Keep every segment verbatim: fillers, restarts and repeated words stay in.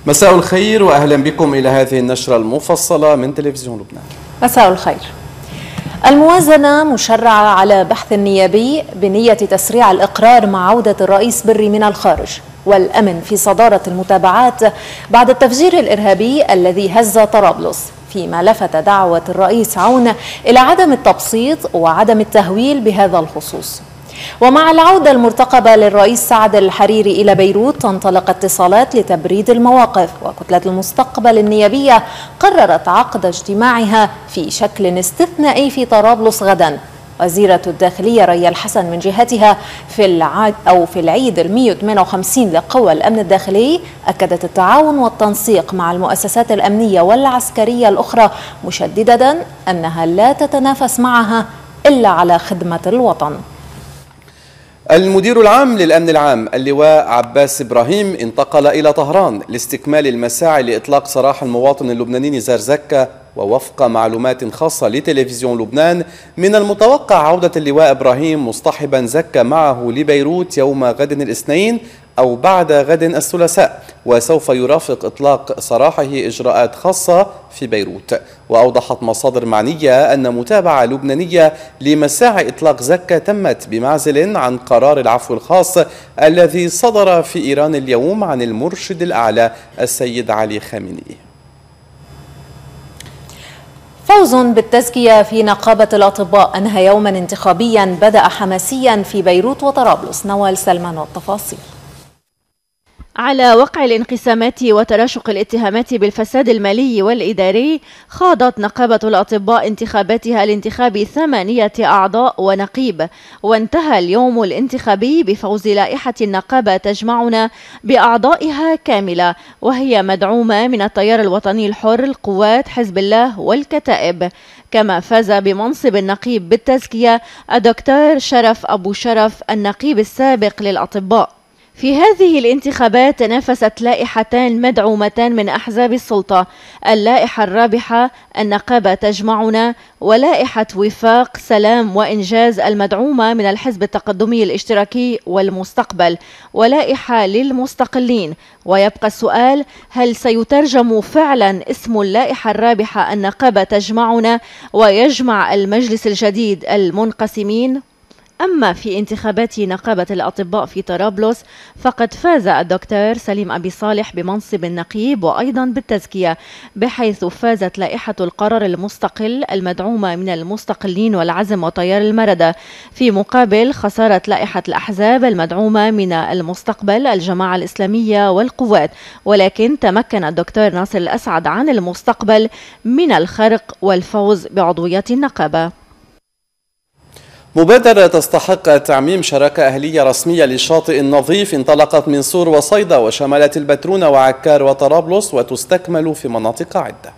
مساء الخير وأهلا بكم إلى هذه النشرة المفصلة من تلفزيون لبنان. مساء الخير. الموازنة مشرعة على بحث نيابي بنية تسريع الإقرار مع عودة الرئيس بري من الخارج، والأمن في صدارة المتابعات بعد التفجير الإرهابي الذي هز طرابلس، فيما لفت دعوة الرئيس عون إلى عدم التبسيط وعدم التهويل بهذا الخصوص. ومع العودة المرتقبة للرئيس سعد الحريري إلى بيروت تنطلق اتصالات لتبريد المواقف، وكتلة المستقبل النيابية قررت عقد اجتماعها في شكل استثنائي في طرابلس غدا. وزيرة الداخلية ريا الحسن من جهتها في العيد أو في العيد المئة وثمانية وخمسين لقوى الأمن الداخلي أكدت التعاون والتنسيق مع المؤسسات الأمنية والعسكرية الأخرى، مشددة أنها لا تتنافس معها إلا على خدمة الوطن. المدير العام للأمن العام اللواء عباس إبراهيم انتقل إلى طهران لاستكمال المساعي لإطلاق سراح المواطن اللبناني نزار زكا. ووفق معلومات خاصة لتلفزيون لبنان، من المتوقع عودة اللواء إبراهيم مصطحبا زكا معه لبيروت يوم غد الاثنين أو بعد غد الثلاثاء، وسوف يرافق إطلاق سراحه إجراءات خاصة في بيروت. وأوضحت مصادر معنية أن متابعة لبنانية لمساعي إطلاق زكا تمت بمعزل عن قرار العفو الخاص الذي صدر في إيران اليوم عن المرشد الأعلى السيد علي خامنئي. فوز بالتزكية في نقابة الأطباء أنهى يوما انتخابيا بدأ حماسيا في بيروت وطرابلس. نوال سلمان والتفاصيل. على وقع الانقسامات وتراشق الاتهامات بالفساد المالي والإداري، خاضت نقابة الأطباء انتخاباتها لانتخاب ثمانية أعضاء ونقيب، وانتهى اليوم الانتخابي بفوز لائحة النقابة تجمعنا بأعضائها كاملة، وهي مدعومة من التيار الوطني الحر، القوات، حزب الله والكتائب. كما فاز بمنصب النقيب بالتزكية الدكتور شرف أبو شرف النقيب السابق للأطباء. في هذه الانتخابات تنافست لائحتان مدعومتان من أحزاب السلطة، اللائحة الرابحة النقابة تجمعنا، ولائحة وفاق سلام وإنجاز المدعومة من الحزب التقدمي الاشتراكي والمستقبل، ولائحة للمستقلين. ويبقى السؤال: هل سيترجم فعلا اسم اللائحة الرابحة النقابة تجمعنا ويجمع المجلس الجديد المنقسمين؟ أما في انتخابات نقابة الأطباء في طرابلس، فقد فاز الدكتور سليم أبي صالح بمنصب النقيب وأيضا بالتزكية، بحيث فازت لائحة القرار المستقل المدعومة من المستقلين والعزم وتيار المردة، في مقابل خسارة لائحة الأحزاب المدعومة من المستقبل، الجماعة الإسلامية والقوات. ولكن تمكن الدكتور ناصر الأسعد عن المستقبل من الخرق والفوز بعضوية النقابة. مبادرة تستحق تعميم شراكة أهلية رسمية للشاطئ النظيف انطلقت من سور وصيدا وشملت البترون وعكار وطرابلس، وتستكمل في مناطق عدة.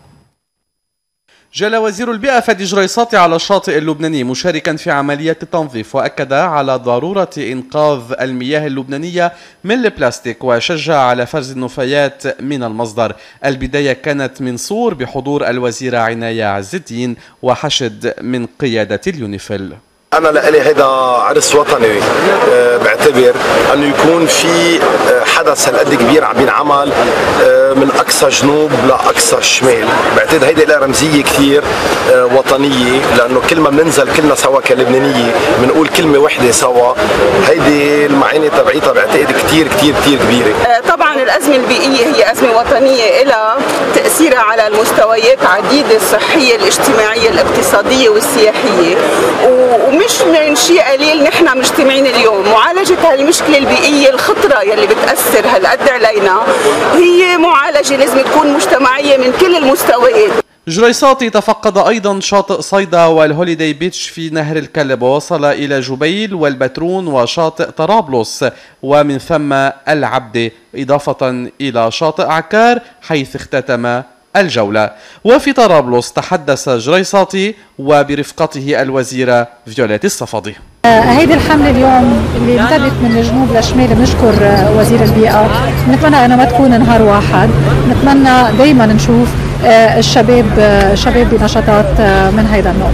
جال وزير البيئة فادي جريصاتي على الشاطئ اللبناني مشاركا في عملية التنظيف، وأكد على ضرورة إنقاذ المياه اللبنانية من البلاستيك، وشجع على فرز النفايات من المصدر. البداية كانت من صور بحضور الوزيرة عناية عز الدين وحشد من قيادة اليونيفيل. أنا لإلي هيدا عرس وطني، بعتبر أنه يكون في حدث هالقد كبير عم بينعمل من أقصى جنوب لأقصى شمال. بعتقد هيدا لها رمزية كثير وطنية، لأنه كل ما بننزل كلنا سوا كلبنانية بنقول كلمة وحدة سوا. هيدي المعاني تبعيتها بعتقد كثير كثير كثير كبيرة. طبعا الأزمة البيئية هي أزمة وطنية لها تأثيرها على المستويات عديدة، الصحية، الاجتماعية، الاقتصادية والسياحية، ومش من شيء قليل نحن مجتمعين اليوم. معالجة هالمشكلة البيئية الخطرة يلي بتأثر هالقد علينا هي معالجة لازم تكون مجتمعية من كل المستويات. جريصاتي تفقد أيضا شاطئ صيدا والهوليداي بيتش في نهر الكلب، ووصل إلى جبيل والبترون وشاطئ طرابلس ومن ثم العبدة، إضافة إلى شاطئ عكار حيث اختتم الجولة. وفي طرابلس تحدث جريصاتي وبرفقته الوزيرة فيوليت الصفدي. هيدي الحملة اليوم اللي امتدت من الجنوب للشمال، بنشكر وزير البيئة. نتمنى أنها ما تكون نهار واحد، نتمنى دايما نشوف الشباب شباب بنشاطات من هيدا النوع.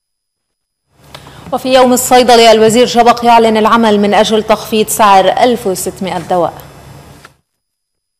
وفي يوم الصيدلي الوزير شبق يعلن العمل من أجل تخفيض سعر ألف وستمئة دواء.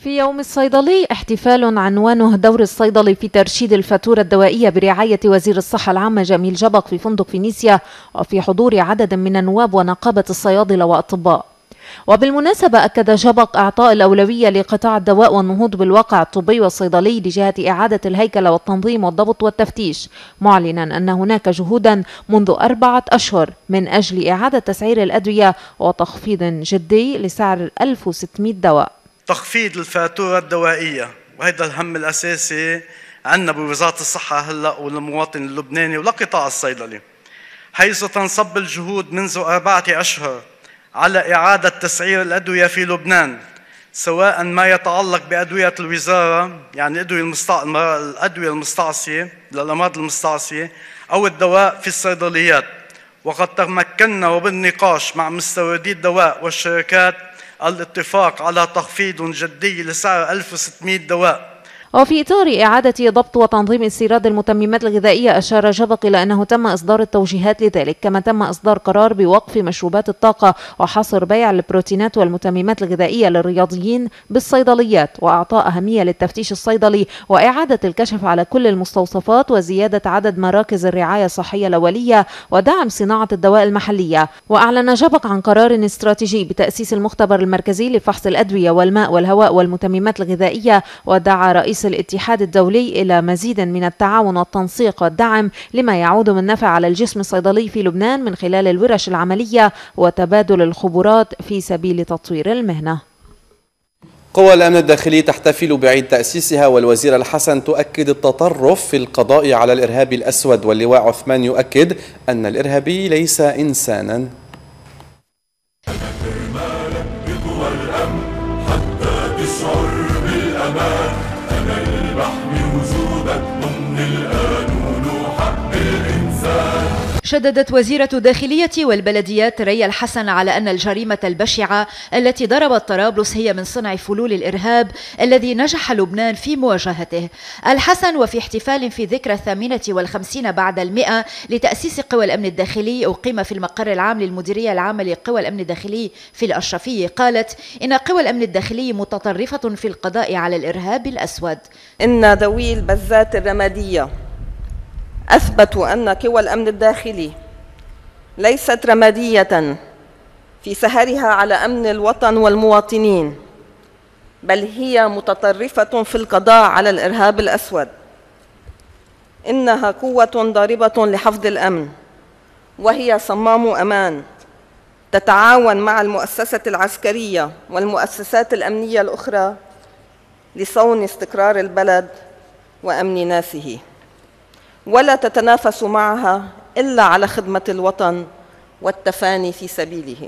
في يوم الصيدلي احتفال عنوانه دور الصيدلي في ترشيد الفاتورة الدوائية برعاية وزير الصحة العامة جميل جبق في فندق فينيسيا، وفي حضور عدد من النواب ونقابة الصيادلة وأطباء. وبالمناسبة أكد جبق إعطاء الأولوية لقطاع الدواء والنهوض بالواقع الطبي والصيدلي لجهة إعادة الهيكلة والتنظيم والضبط والتفتيش، معلنا أن هناك جهودا منذ أربعة أشهر من أجل إعادة تسعير الأدوية وتخفيض جدي لسعر ألف وستمئة دواء. تخفيض الفاتورة الدوائية، وهذا الهم الأساسي عندنا بوزارة الصحة هلأ والمواطن اللبناني ولقطاع الصيدلي، حيث تنصب الجهود منذ أربعة أشهر على إعادة تسعير الأدوية في لبنان، سواء ما يتعلق بأدوية الوزارة يعني الأدوية المستعصية للأمراض المستعصية أو الدواء في الصيدليات. وقد تمكنا وبالنقاش مع مستوردي الدواء والشركات الاتفاق على تخفيض جدي لسعر ألف وستمئة دواء. وفي إطار إعادة ضبط وتنظيم استيراد المتممات الغذائية، أشار جبق إلى أنه تم إصدار التوجيهات لذلك، كما تم إصدار قرار بوقف مشروبات الطاقة وحصر بيع البروتينات والمتممات الغذائية للرياضيين بالصيدليات، وأعطاء أهمية للتفتيش الصيدلي وإعادة الكشف على كل المستوصفات وزيادة عدد مراكز الرعاية الصحية الأولية ودعم صناعة الدواء المحلية. وأعلن جبق عن قرار استراتيجي بتأسيس المختبر المركزي لفحص الأدوية والماء والهواء والمتممات الغذائية، ودعا رئيس الاتحاد الدولي إلى مزيد من التعاون والتنسيق والدعم لما يعود من نفع على الجسم الصيدلي في لبنان من خلال الورش العملية وتبادل الخبرات في سبيل تطوير المهنة. قوى الأمن الداخلي تحتفل بعيد تأسيسها، والوزير الحسن تؤكد التطرف في القضاء على الإرهاب الأسود، واللواء عثمان يؤكد أن الإرهابي ليس إنسانا. شددت وزيرة الداخلية والبلديات ريا الحسن على أن الجريمة البشعة التي ضربت طرابلس هي من صنع فلول الإرهاب الذي نجح لبنان في مواجهته. الحسن وفي احتفال في ذكرى الثامنة والخمسين بعد المئة لتأسيس قوى الأمن الداخلي أقيم في المقر العام للمديرية العامة لقوى الأمن الداخلي في الأشرفية، قالت إن قوى الأمن الداخلي متطرفة في القضاء على الإرهاب الأسود. إن ذوي البزات الرمادية أثبتوا أن قوى الأمن الداخلي ليست رمادية في سهرها على أمن الوطن والمواطنين، بل هي متطرفة في القضاء على الإرهاب الأسود. إنها قوة ضاربة لحفظ الأمن، وهي صمام أمان تتعاون مع المؤسسة العسكرية والمؤسسات الأمنية الأخرى لصون استقرار البلد وأمن ناسه، ولا تتنافس معها إلا على خدمة الوطن والتفاني في سبيله.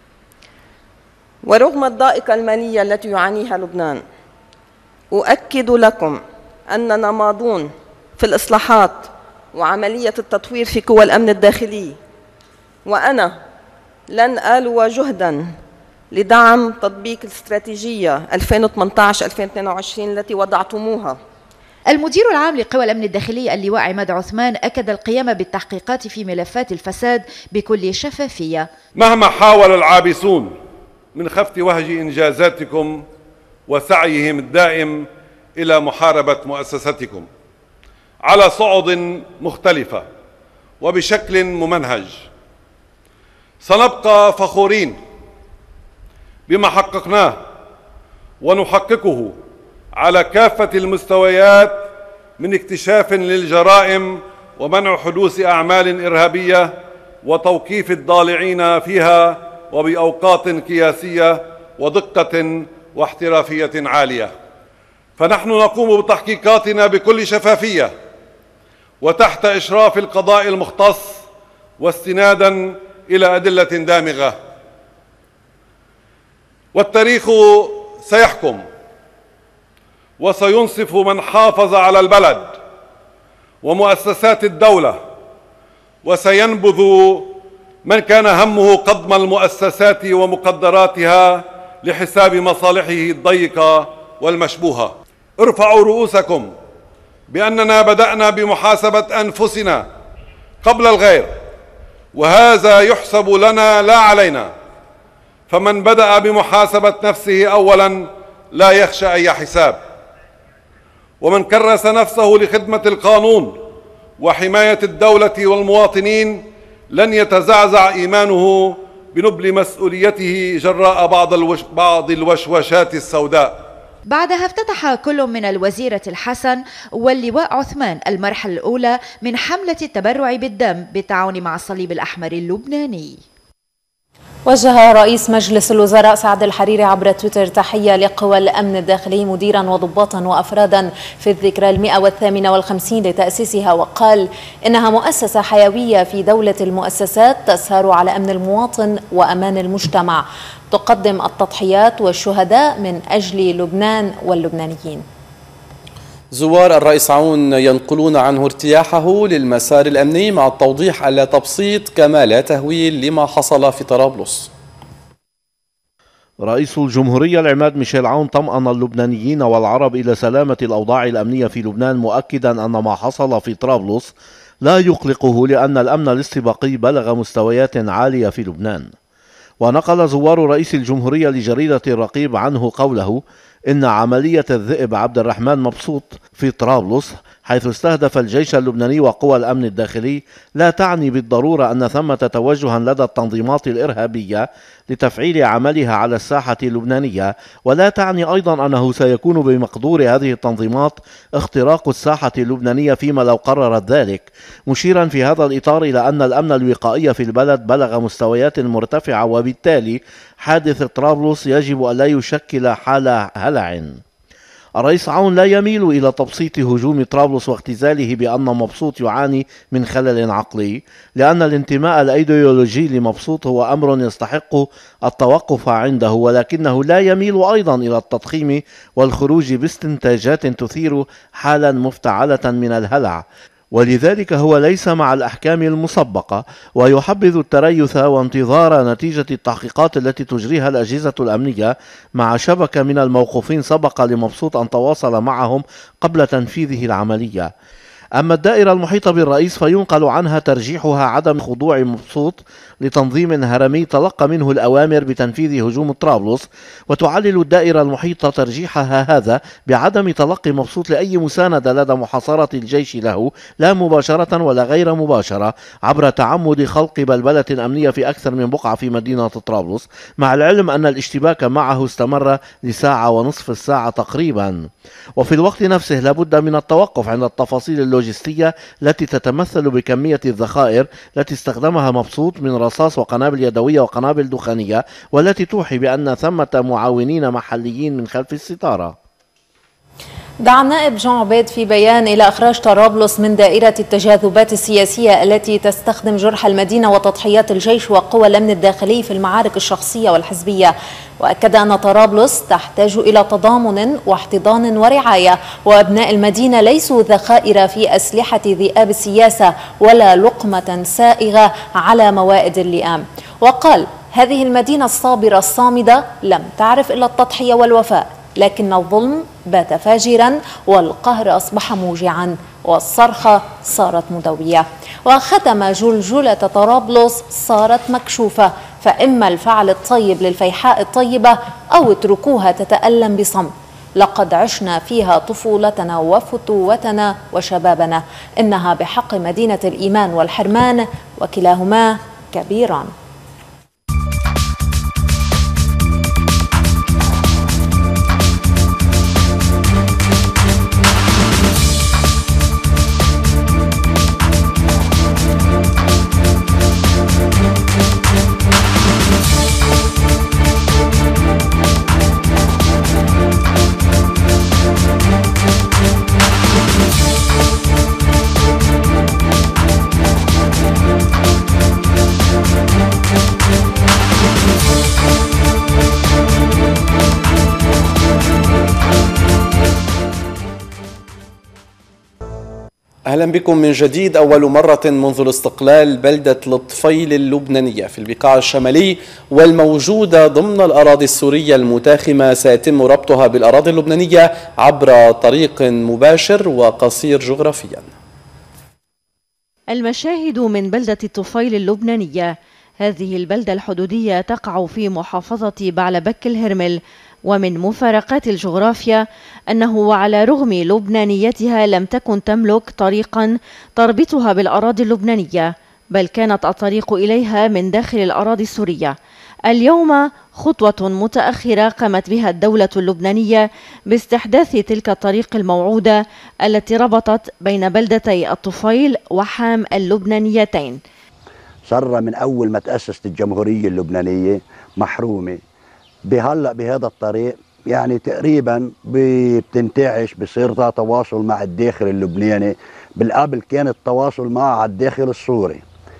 ورغم الضائقة المالية التي يعانيها لبنان، أؤكد لكم أننا ماضون في الإصلاحات وعملية التطوير في قوى الأمن الداخلي، وأنا لن آلو جهداً لدعم تطبيق الاستراتيجية ألفين وثمانية عشر ألفين واثنين وعشرين التي وضعتموها. المدير العام لقوى الأمن الداخلي اللواء عماد عثمان أكد القيام بالتحقيقات في ملفات الفساد بكل شفافية. مهما حاول العابثون من خفت وهج إنجازاتكم وسعيهم الدائم إلى محاربة مؤسستكم على صعد مختلفة وبشكل ممنهج، سنبقى فخورين بما حققناه ونحققه على كافة المستويات من اكتشاف للجرائم ومنع حدوث أعمال إرهابية وتوقيف الضالعين فيها وبأوقات قياسية ودقة واحترافية عالية. فنحن نقوم بتحقيقاتنا بكل شفافية وتحت إشراف القضاء المختص واستنادا إلى أدلة دامغة، والتاريخ سيحكم وسينصف من حافظ على البلد ومؤسسات الدولة، وسينبذ من كان همه قضم المؤسسات ومقدراتها لحساب مصالحه الضيقة والمشبوهة. ارفعوا رؤوسكم بأننا بدأنا بمحاسبة أنفسنا قبل الغير، وهذا يحسب لنا لا علينا، فمن بدأ بمحاسبة نفسه أولا لا يخشى أي حساب، ومن كرس نفسه لخدمة القانون وحماية الدولة والمواطنين لن يتزعزع إيمانه بنبل مسؤوليته جراء بعض الوش بعض الوشوشات السوداء. بعدها افتتح كل من الوزيرة الحسن واللواء عثمان المرحلة الأولى من حملة التبرع بالدم بالتعاون مع الصليب الأحمر اللبناني. وجه رئيس مجلس الوزراء سعد الحريري عبر تويتر تحية لقوى الأمن الداخلي مديرا وضباطا وأفرادا في الذكرى المئة والثامنة والخمسين لتأسيسها، وقال إنها مؤسسة حيوية في دولة المؤسسات تسهر على أمن المواطن وأمان المجتمع، تقدم التضحيات والشهداء من أجل لبنان واللبنانيين. زوار الرئيس عون ينقلون عنه ارتياحه للمسار الأمني، مع التوضيح ألا تبسيط كما لا تهويل لما حصل في طرابلس. رئيس الجمهورية العماد ميشيل عون طمأن اللبنانيين والعرب إلى سلامة الأوضاع الأمنية في لبنان، مؤكدا أن ما حصل في طرابلس لا يقلقه لأن الأمن الاستباقي بلغ مستويات عالية في لبنان. ونقل زوار رئيس الجمهورية لجريدة الرقيب عنه قوله إن عملية الذئب عبد الرحمن مبسوط في طرابلس حيث استهدف الجيش اللبناني وقوى الأمن الداخلي لا تعني بالضرورة أن ثمة توجها لدى التنظيمات الإرهابية لتفعيل عملها على الساحة اللبنانية، ولا تعني أيضا أنه سيكون بمقدور هذه التنظيمات اختراق الساحة اللبنانية فيما لو قررت ذلك، مشيرا في هذا الإطار إلى أن الأمن الوقائي في البلد بلغ مستويات مرتفعة، وبالتالي حادث طرابلس يجب أن لا يشكل حالة هلع. الرئيس عون لا يميل إلى تبسيط هجوم طرابلس واختزاله بأن مبسوط يعاني من خلل عقلي، لأن الانتماء الأيديولوجي لمبسوط هو أمر يستحق التوقف عنده، ولكنه لا يميل أيضا إلى التضخيم والخروج باستنتاجات تثير حالا مفتعلة من الهلع، ولذلك هو ليس مع الأحكام المسبقة، ويحبذ التريث وانتظار نتيجة التحقيقات التي تجريها الأجهزة الأمنية مع شبكة من الموقوفين سبق لمبسوط أن تواصل معهم قبل تنفيذه العملية. أما الدائرة المحيطة بالرئيس فينقل عنها ترجيحها عدم خضوع مبسوط لتنظيم هرمي تلقى منه الأوامر بتنفيذ هجوم طرابلس، وتعلل الدائرة المحيطة ترجيحها هذا بعدم تلقي مبسوط لأي مساندة لدى محاصرة الجيش له لا مباشرة ولا غير مباشرة عبر تعمد خلق بلبلة أمنية في أكثر من بقعة في مدينة طرابلس، مع العلم أن الاشتباك معه استمر لساعة ونصف الساعة تقريبا. وفي الوقت نفسه لابد من التوقف عند التفاصيل اللوجستية التي تتمثل بكمية الذخائر التي استخدمها مبسوط من رصاص وقنابل يدوية وقنابل دخانية، والتي توحي بأن ثمة معاونين محليين من خلف الستارة. دعا النائب جون عبيد في بيان إلى إخراج طرابلس من دائرة التجاذبات السياسية التي تستخدم جرح المدينة وتضحيات الجيش وقوى الأمن الداخلي في المعارك الشخصية والحزبية، وأكد أن طرابلس تحتاج إلى تضامن واحتضان ورعاية، وأبناء المدينة ليسوا ذخائر في أسلحة ذئاب السياسة ولا لقمة سائغة على موائد اللئام. وقال: هذه المدينة الصابرة الصامدة لم تعرف إلا التضحية والوفاء، لكن الظلم بات فاجرا والقهر أصبح موجعا والصرخة صارت مدوية. وختم: جلجلة طرابلس صارت مكشوفة، فإما الفعل الطيب للفيحاء الطيبة أو اتركوها تتألم بصمت. لقد عشنا فيها طفولتنا وفتوتنا وشبابنا، إنها بحق مدينة الإيمان والحرمان، وكلاهما كبيران. أهلا بكم من جديد. أول مرة منذ الاستقلال بلدة الطفيل اللبنانية في البقاع الشمالي والموجودة ضمن الأراضي السورية المتاخمة سيتم ربطها بالأراضي اللبنانية عبر طريق مباشر وقصير جغرافيا. المشاهد من بلدة الطفيل اللبنانية. هذه البلدة الحدودية تقع في محافظة بعلبك الهرمل، ومن مفارقات الجغرافيا أنه وعلى رغم لبنانيتها لم تكن تملك طريقا تربطها بالأراضي اللبنانية، بل كانت الطريق إليها من داخل الأراضي السورية. اليوم خطوة متأخرة قامت بها الدولة اللبنانية باستحداث تلك الطريق الموعودة التي ربطت بين بلدتي الطفيل وحام اللبنانيتين. صار من أول ما تأسست الجمهورية اللبنانية محرومة، بهلأ بهذا الطريق يعني تقريبا بتنتعش، بصير تواصل مع الداخل اللبناني. بالقبل كان التواصل معه على الداخل السوري،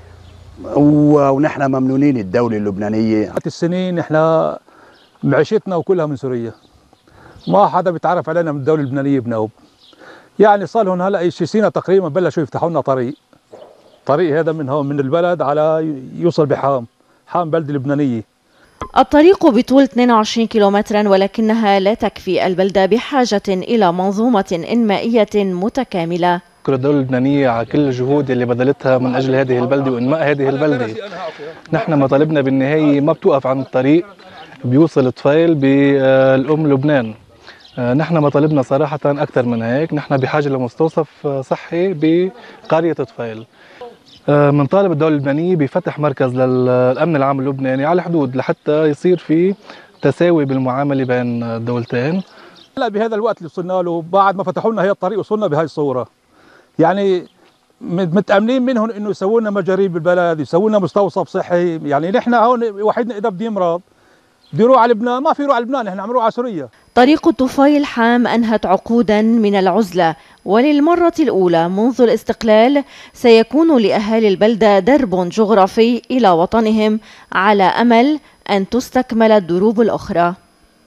ونحن ممنونين الدولة اللبنانية. السنين احنا معيشتنا وكلها من سوريا، ما حدا بيتعرف علينا من الدولة اللبنانية بنوب. يعني صار لهم هلا شي سنة تقريبا بلشوا يفتحوا لنا طريق، طريق هذا من هون من البلد على يوصل بحام، حام بلدة لبنانية. الطريق بطول اثنين وعشرين كيلومترا، ولكنها لا تكفي. البلدة بحاجة إلى منظومة إنمائية متكاملة. أشكر الدولة اللبنانية على كل الجهود اللي بذلتها من أجل هذه البلدة وإنماء هذه البلدة. نحن مطالبنا بالنهاية ما بتوقف عن الطريق بيوصل طفيل بالأم لبنان. نحن مطالبنا صراحة أكثر من هيك، نحن بحاجة لمستوصف صحي بقرية طفيل. من طالب الدولة اللبنانية بفتح مركز للأمن العام اللبناني على الحدود لحتى يصير في تساوي بالمعاملة بين الدولتين. هلا بهذا الوقت اللي وصلنا له بعد ما فتحوا لنا هي الطريق وصلنا بهاي الصورة، يعني متأمنين منهم انه يسووا لنا مجاري بالبلد، يسووا لنا مستوصف صحي. يعني نحن هون وحيدنا اذا بده يمرض بده يروح على لبنان، ما في يروح على لبنان، نحن عم نروح على سوريا. طريق الطفيل حام أنهت عقودا من العزلة، وللمرة الأولى منذ الاستقلال سيكون لأهالي البلدة درب جغرافي إلى وطنهم على أمل أن تستكمل الدروب الأخرى.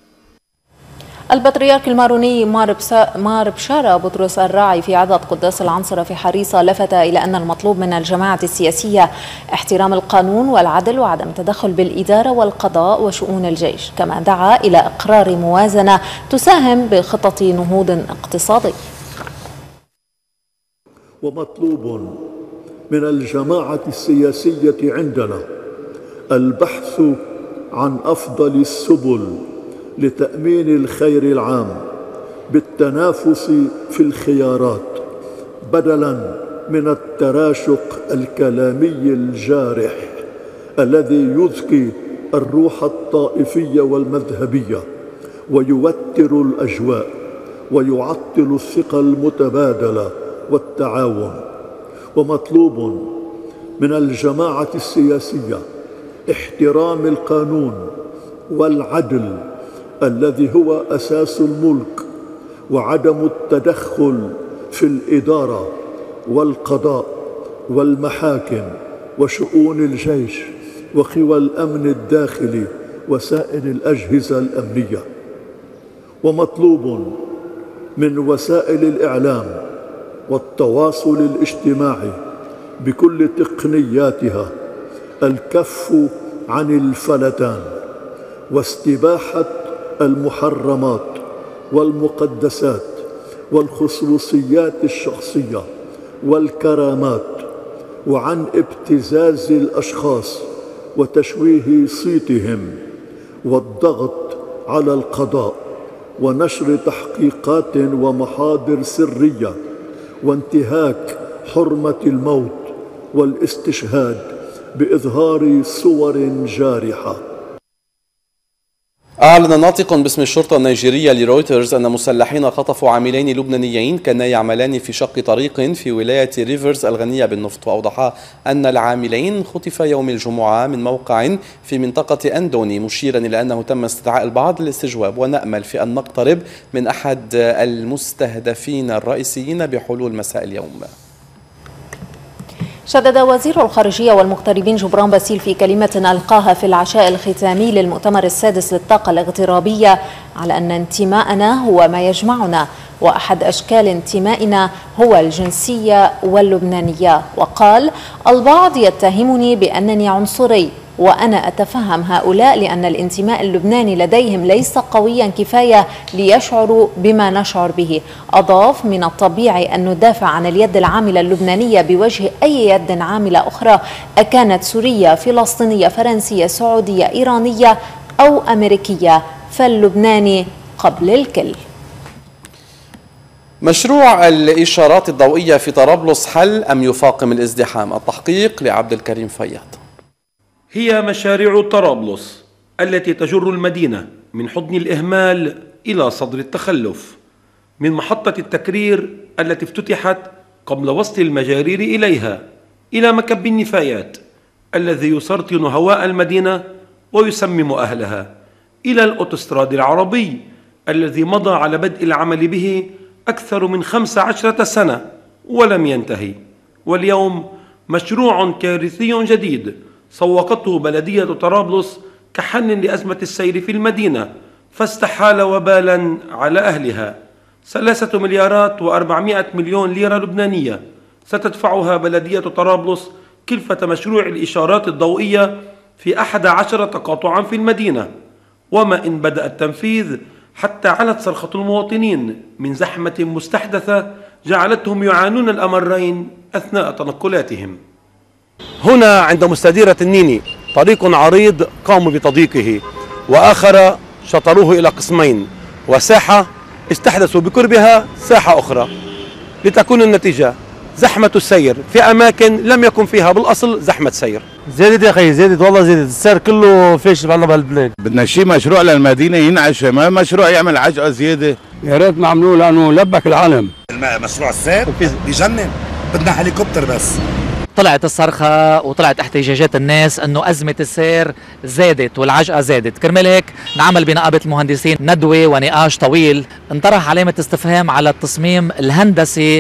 البطريرك الماروني مار بشارة بطرس الراعي في عظة قداس العنصرة في حريصة لفت إلى أن المطلوب من الجماعة السياسية احترام القانون والعدل وعدم التدخل بالإدارة والقضاء وشؤون الجيش، كما دعا إلى إقرار موازنة تساهم بخطط نهوض اقتصادي. ومطلوب من الجماعة السياسية عندنا البحث عن أفضل السبل لتأمين الخير العام بالتنافس في الخيارات، بدلاً من التراشق الكلامي الجارح الذي يذكي الروح الطائفية والمذهبية ويوتر الأجواء ويعطل الثقة المتبادلة والتعاون. ومطلوب من الجماعة السياسية احترام القانون والعدل الذي هو أساس الملك، وعدم التدخل في الإدارة والقضاء والمحاكم وشؤون الجيش وقوى الأمن الداخلي وسائر الأجهزة الأمنية. ومطلوب من وسائل الإعلام والتواصل الاجتماعي بكل تقنياتها الكف عن الفلتان واستباحة المحرمات والمقدسات والخصوصيات الشخصية والكرامات، وعن ابتزاز الأشخاص وتشويه صيتهم والضغط على القضاء ونشر تحقيقات ومحاضر سرية وانتهاك حرمة الموت والاستشهاد بإظهار صور جارحة. أعلن ناطق باسم الشرطة النيجيرية لرويترز أن مسلحين خطفوا عاملين لبنانيين كانا يعملان في شق طريق في ولاية ريفرز الغنية بالنفط. وأوضح أن العاملين خطفا يوم الجمعة من موقع في منطقة أندوني، مشيرا إلى أنه تم استدعاء البعض للاستجواب، ونأمل في أن نقترب من أحد المستهدفين الرئيسيين بحلول مساء اليوم. شدد وزير الخارجية والمغتربين جبران باسيل في كلمة ألقاها في العشاء الختامي للمؤتمر السادس للطاقة الاغترابية على أن انتماءنا هو ما يجمعنا، وأحد أشكال انتمائنا هو الجنسية واللبنانية. وقال: البعض يتهمني بأنني عنصري، وأنا أتفهم هؤلاء لأن الانتماء اللبناني لديهم ليس قويا كفاية ليشعروا بما نشعر به. أضاف: من الطبيعي أن ندافع عن اليد العاملة اللبنانية بوجه أي يد عاملة أخرى، أكانت سورية، فلسطينية، فرنسية، سعودية، إيرانية أو أمريكية، فاللبناني قبل الكل. مشروع الإشارات الضوئية في طرابلس حل أم يفاقم الازدحام؟ التحقيق لعبد الكريم فياض. هي مشاريع طرابلس التي تجر المدينة من حضن الإهمال إلى صدر التخلف، من محطة التكرير التي افتتحت قبل وصل المجارير إليها، إلى مكب النفايات الذي يسرطن هواء المدينة ويسمم أهلها، إلى الأوتوستراد العربي الذي مضى على بدء العمل به أكثر من خمس عشرة سنة ولم ينتهي، واليوم مشروع كارثي جديد سوقته بلدية طرابلس كحل لأزمة السير في المدينة، فاستحال وبالا على أهلها. ثلاثة مليارات وأربعمائة مليون ليرة لبنانية ستدفعها بلدية طرابلس كلفة مشروع الإشارات الضوئية في أحد عشر تقاطعا في المدينة، وما إن بدأ التنفيذ حتى علت صرخة المواطنين من زحمة مستحدثة جعلتهم يعانون الأمرين أثناء تنقلاتهم. هنا عند مستديرة النيني طريق عريض قاموا بتضييقه، وآخر شطروه إلى قسمين، وساحة استحدثوا بقربها ساحة أخرى، لتكون النتيجة زحمة السير في أماكن لم يكن فيها بالأصل زحمة سير. زادت يا أخي، زادت والله زادت، السير كله فيش معنا بهالبلاد. بدنا شيء مشروع للمدينة ينعش، ما مشروع يعمل عجقة زيادة. يا ريت ما عملوه لأنه لبك العالم. مشروع السير بجنن، بدنا هليكوبتر بس. طلعت الصرخة وطلعت احتجاجات الناس انه ازمة السير زادت والعجقة زادت، كرمال هيك انعمل بنقابة المهندسين ندوة ونقاش طويل، انطرح علامة استفهام على التصميم الهندسي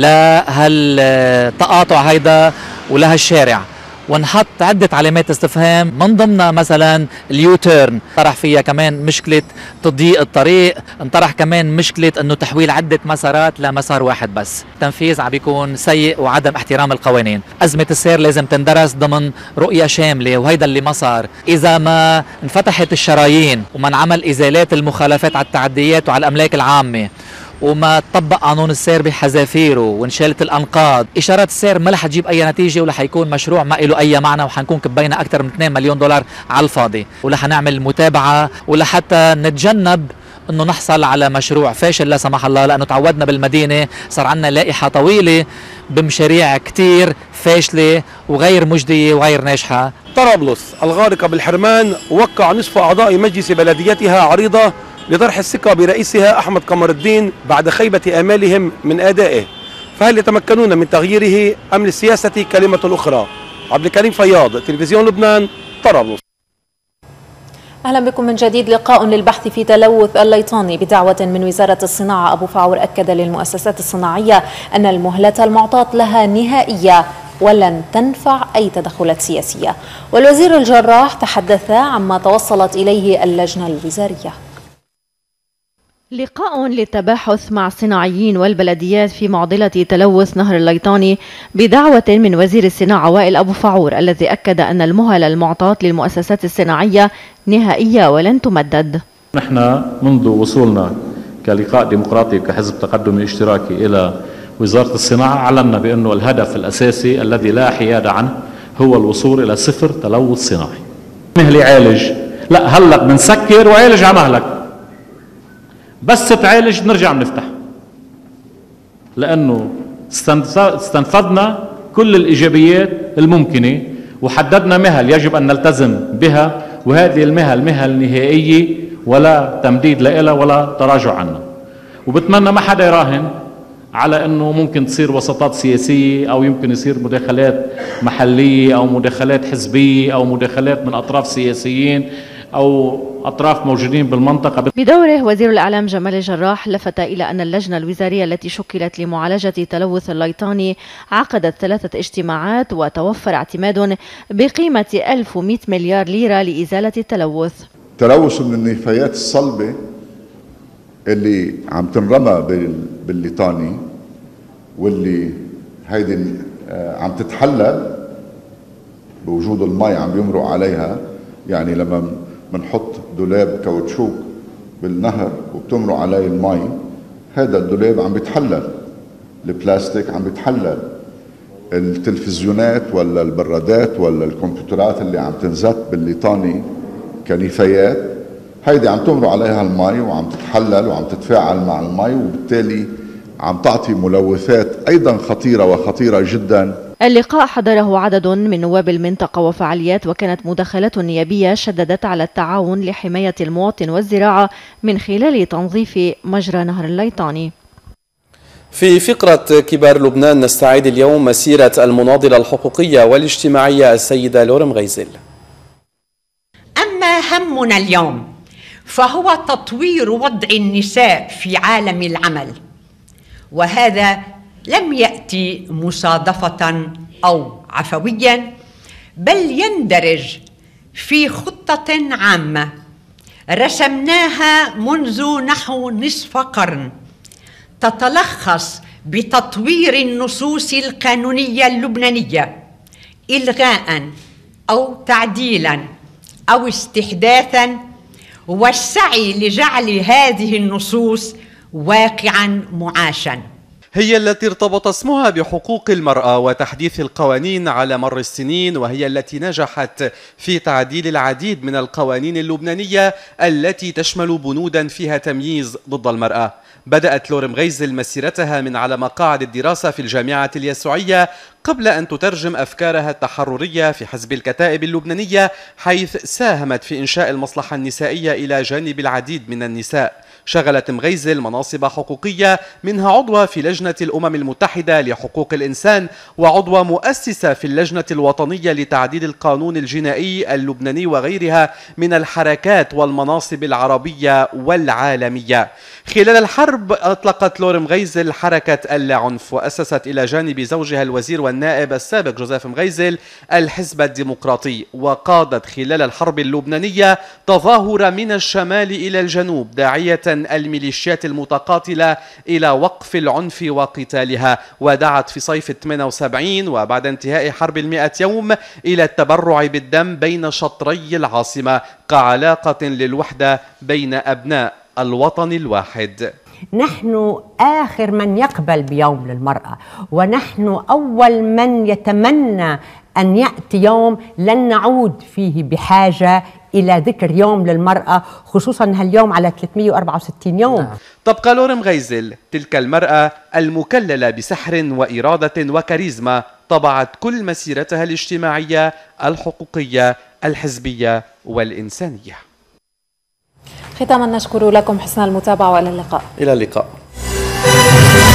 لهالتقاطع هيدا ولهالشارع، ونحط عدة علامات استفهام من ضمنها مثلا اليوتيرن، طرح فيها كمان مشكلة تضييق الطريق، انطرح كمان مشكلة انه تحويل عدة مسارات لمسار واحد بس، التنفيذ عم بيكون سيء وعدم احترام القوانين. أزمة السير لازم تندرس ضمن رؤية شاملة، وهيدا اللي ما صار. إذا ما انفتحت الشرايين وما انعمل إزالات المخالفات على التعديات وعلى الأملاك العامة، وما تطبق قانون السير بحذافيره وانشالت الانقاض، اشارات السير ما رح تجيب اي نتيجه، ولا حيكون مشروع ما له اي معنى، وحنكون كبينا اكثر من اثنين مليون دولار على الفاضي، ولا حنعمل متابعه، ولا حتى نتجنب انه نحصل على مشروع فاشل لا سمح الله، لانه تعودنا بالمدينه صار عندنا لائحه طويله بمشاريع كثير فاشله وغير مجديه وغير ناجحه. طرابلس الغارقه بالحرمان وقع نصف اعضاء مجلس بلديتها عريضه لطرح الثقة برئيسها أحمد قمر الدين بعد خيبة آمالهم من أدائه، فهل يتمكنون من تغييره أم للسياسة كلمة أخرى؟ عبد الكريم فياض، تلفزيون لبنان، طرابلس. أهلا بكم من جديد. لقاء للبحث في تلوث الليطاني بدعوة من وزارة الصناعة. أبو فاعور أكد للمؤسسات الصناعية أن المهلة المعطاة لها نهائية ولن تنفع أي تدخلات سياسية. والوزير الجراح تحدث عما توصلت إليه اللجنة الوزارية. لقاء للتباحث مع الصناعيين والبلديات في معضلة تلوث نهر الليطاني بدعوة من وزير الصناعة وائل أبو فاعور، الذي أكد أن المهل المعطاة للمؤسسات الصناعية نهائية ولن تمدد. نحن منذ وصولنا كلقاء ديمقراطي كحزب تقدمي اشتراكي إلى وزارة الصناعة أعلنا بأنه الهدف الأساسي الذي لا حياد عنه هو الوصول إلى صفر تلوث صناعي. مهل يعالج، لا هلأ بنسكر وعالج على مهلك، بس تعالج نرجع بنفتح، لأنه استنفذنا كل الإيجابيات الممكنة وحددنا مهل يجب أن نلتزم بها، وهذه المهل مهل نهائية ولا تمديد لها ولا تراجع عنها. وبتمنى ما حدا يراهن على أنه ممكن تصير وساطات سياسية أو يمكن يصير مداخلات محلية أو مداخلات حزبية أو مداخلات من أطراف سياسيين أو أطراف موجودين بالمنطقة. بدوره وزير الإعلام جمال الجراح لفت إلى أن اللجنة الوزارية التي شكلت لمعالجة تلوث الليطاني عقدت ثلاثة اجتماعات وتوفر اعتماد بقيمة ألف ومئة مليار ليرة لإزالة التلوث. تلوث من النفايات الصلبة اللي عم تنرمى بالليطاني واللي هيدي عم تتحلل بوجود المي عم بيمرق عليها. يعني لما بنحط دولاب كاوتشوك بالنهر وبتمرق عليه المي، هذا الدولاب عم بيتحلل، البلاستيك عم بيتحلل، التلفزيونات ولا البرادات ولا الكمبيوترات اللي عم تنزت بالليطاني كنفايات، هيدي عم تمرق عليها المي وعم تتحلل وعم تتفاعل مع المي، وبالتالي عم تعطي ملوثات أيضا خطيرة وخطيرة جدا. اللقاء حضره عدد من نواب المنطقة وفعاليات، وكانت مداخلات نيابية شددت على التعاون لحماية المواطن والزراعة من خلال تنظيف مجرى نهر الليطاني. في فقرة كبار لبنان نستعيد اليوم مسيرة المناضلة الحقوقية والاجتماعية السيدة لورم غيزل. أما همنا اليوم فهو تطوير وضع النساء في عالم العمل، وهذا لم يأتي مصادفة أو عفويا، بل يندرج في خطة عامة رسمناها منذ نحو نصف قرن، تتلخص بتطوير النصوص القانونية اللبنانية إلغاء أو تعديلا أو استحداثا، والسعي لجعل هذه النصوص واقعا معاشا. هي التي ارتبط اسمها بحقوق المرأة وتحديث القوانين على مر السنين، وهي التي نجحت في تعديل العديد من القوانين اللبنانية التي تشمل بنودا فيها تمييز ضد المرأة. بدأت لورم غيزل مسيرتها من على مقاعد الدراسة في الجامعة اليسوعية قبل أن تترجم أفكارها التحررية في حزب الكتائب اللبنانية، حيث ساهمت في إنشاء المصلحة النسائية إلى جانب العديد من النساء. شغلت مغيزل مناصب حقوقية، منها عضوة في لجنة الأمم المتحدة لحقوق الإنسان، وعضوة مؤسسة في اللجنة الوطنية لتعديل القانون الجنائي اللبناني، وغيرها من الحركات والمناصب العربية والعالمية. خلال الحرب أطلقت لورم غيزل حركة اللا عنف، وأسست إلى جانب زوجها الوزير والنائب السابق جوزيف مغيزل الحزب الديمقراطي، وقادت خلال الحرب اللبنانية تظاهرة من الشمال إلى الجنوب داعية الميليشيات المتقاتلة إلى وقف العنف وقتالها، ودعت في صيف ثمانية وسبعين وبعد انتهاء حرب المئة يوم إلى التبرع بالدم بين شطري العاصمة كعلاقة للوحدة بين أبناء الوطن الواحد. نحن آخر من يقبل بيوم للمرأة، ونحن أول من يتمنى أن يأتي يوم لن نعود فيه بحاجة إلى ذكر يوم للمرأة، خصوصا هاليوم على ثلاثمئة وأربعة وستين يوم. نعم. تبقى لورم غيزل تلك المرأة المكللة بسحر وإرادة وكاريزما طبعت كل مسيرتها الاجتماعية الحقوقية الحزبية والإنسانية. ختاما نشكر لكم حسن المتابعة وإلى اللقاء. إلى اللقاء.